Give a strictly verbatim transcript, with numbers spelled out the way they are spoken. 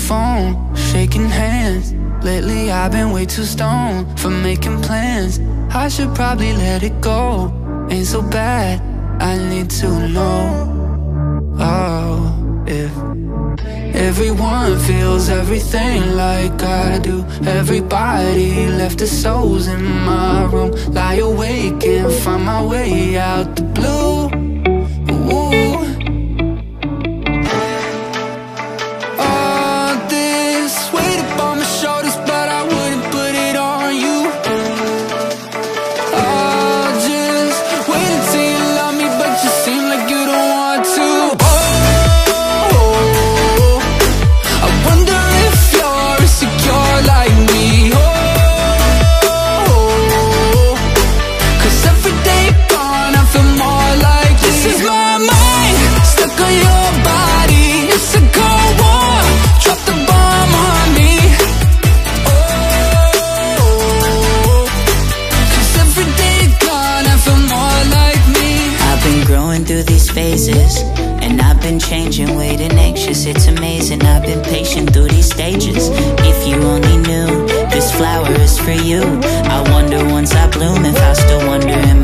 phone, shaking hands. Lately I've been way too stoned for making plans. I should probably let it go, ain't so bad, I need to know. Oh, if everyone feels everything like I do. Everybody left their souls in my room. Lie awake and find my way out the blue. Ooh. All this weight upon my shoulders, but I wouldn't put it on you. I'll just wait until you love me, but you seem like you don't want to. Through these phases, and I've been changing, waiting anxious. It's amazing, I've been patient through these stages. If you only knew, this flower is for you. I wonder once I bloom if I still wonder, am